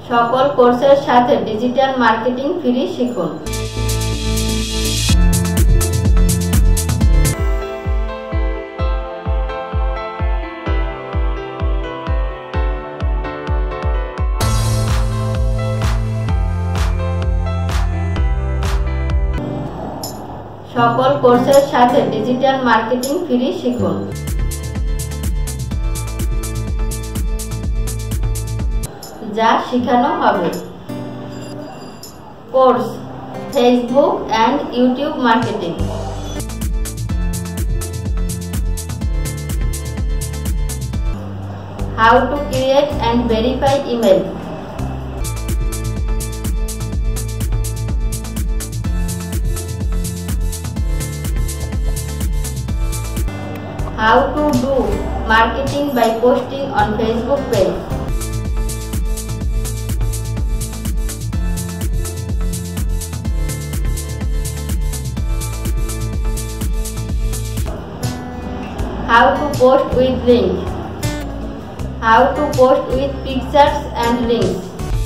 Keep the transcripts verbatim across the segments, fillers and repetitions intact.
সকল কোর্সের সাথে ডিজিটাল মার্কেটিং ফ্রি শিখুন। সকল কোর্সের সাথে ডিজিটাল মার্কেটিং ফ্রি শিখুন। যা শেখানো হবে: course Facebook and YouTube marketing, how to create and verify email, how to do marketing by posting on Facebook page, how to post with links, how to post with pictures and links,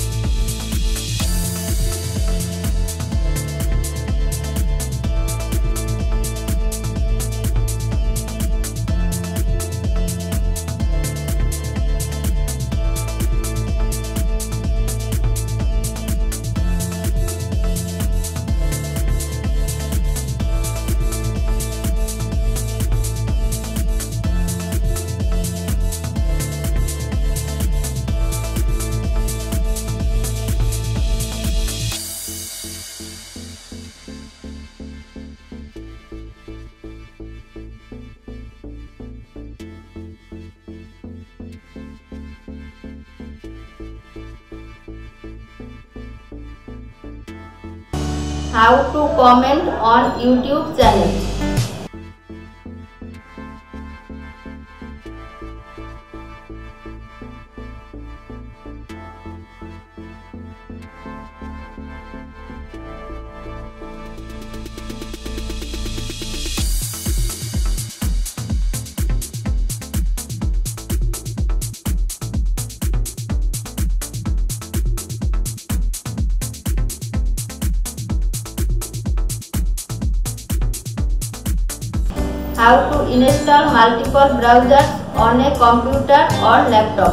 how to comment on YouTube channel, how to install multiple browsers on a computer or laptop,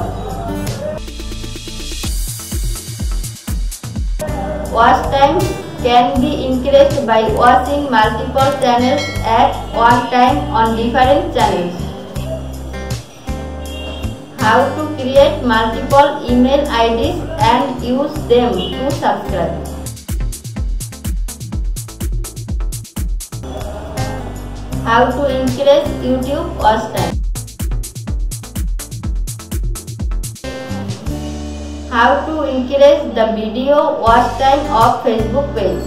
watch time can be increased by watching multiple channels at one time on different channels, how to create multiple email I Ds and use them to subscribe, how to increase YouTube watch time, how to increase the video watch time of Facebook page,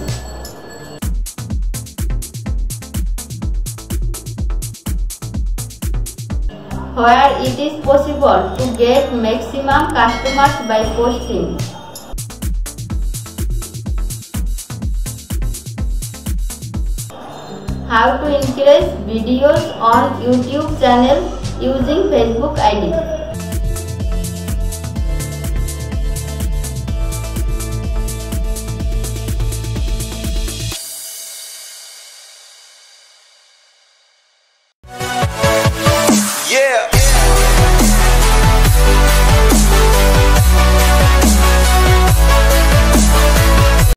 where it is possible to get maximum customers by posting, how to increase videos on YouTube channel using Facebook I D.